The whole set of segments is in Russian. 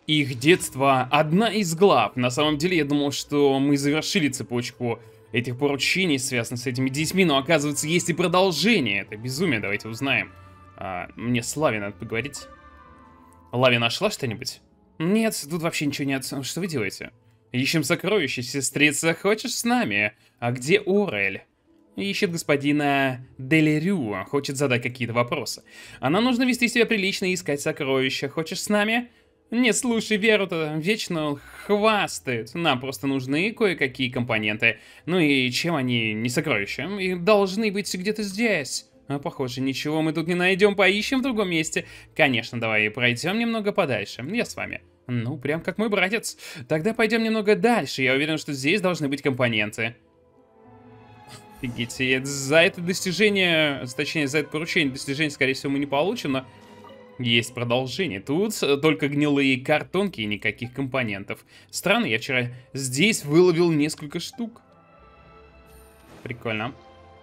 Их детство — одна из глав. На самом деле, я думал, что мы завершили цепочку этих поручений, связанных с этими детьми, но оказывается, есть и продолжение. Это безумие, давайте узнаем. Мне с Лави надо поговорить. Лави нашла что-нибудь? Нет, тут вообще ничего нет. Что вы делаете? Ищем сокровища, сестрица. Хочешь с нами? А где Орель? Ищет господина Делерю. Хочет задать какие-то вопросы. А нам нужно вести себя прилично и искать сокровища. Хочешь с нами? Не слушай, Веру-то вечно хвастает. Нам просто нужны кое-какие компоненты. Ну и чем они не сокровища? И должны быть где-то здесь. А похоже, ничего мы тут не найдем, поищем в другом месте. Конечно, давай пройдем немного подальше. Я с вами. Ну, прям как мой братец. Тогда пойдем немного дальше. Я уверен, что здесь должны быть компоненты. Офигеть, за это достижение, точнее, за это поручение достижение, скорее всего, мы не получим, но есть продолжение. Тут только гнилые картонки и никаких компонентов. Странно, я вчера здесь выловил несколько штук. Прикольно.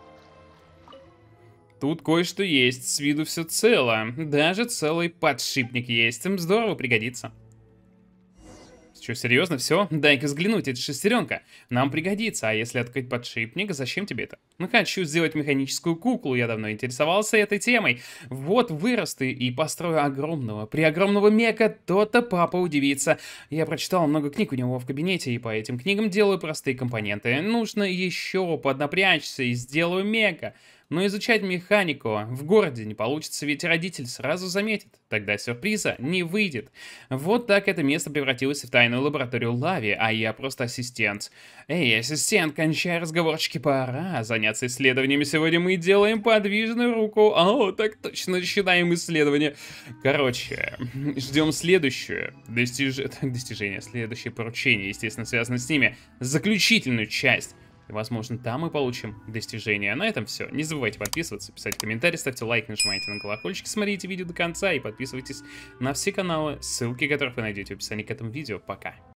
Тут кое-что есть, с виду все цело. Даже целый подшипник есть. Им здорово пригодится. Что, серьезно? Все? Дай-ка взглянуть, это шестеренка. Нам пригодится, а если открыть подшипник, зачем тебе это? Ну, хочу сделать механическую куклу, я давно интересовался этой темой. Вот вырасту и построю преогромного мека, то-то папа удивится. Я прочитал много книг у него в кабинете, и по этим книгам делаю простые компоненты. Нужно еще поднапрячься и сделаю мека. Но изучать механику в городе не получится, ведь родитель сразу заметит. Тогда сюрприза не выйдет. Вот так это место превратилось в тайную лабораторию Лави, а я просто ассистент. Эй, ассистент, кончай разговорчики, пора заняться исследованиями. Сегодня мы делаем подвижную руку. О, так точно, начинаем исследование. Короче, ждем следующее достижение, следующее поручение, естественно, связано с ними. Заключительную часть. Возможно, там мы получим достижения. На этом все. Не забывайте подписываться, писать комментарии, ставьте лайк, нажимайте на колокольчик, смотрите видео до конца и подписывайтесь на все каналы, ссылки которых вы найдете в описании к этому видео. Пока.